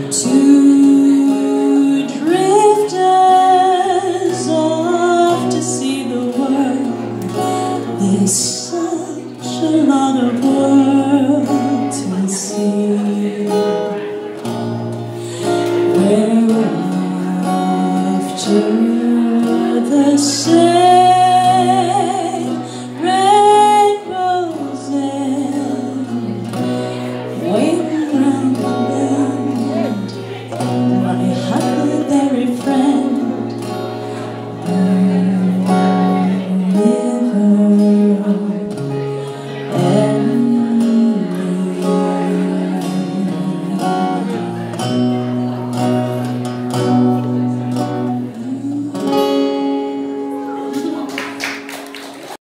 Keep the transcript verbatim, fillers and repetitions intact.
Two drifters off to see the world. There's such a lot of world to see. We're after the same.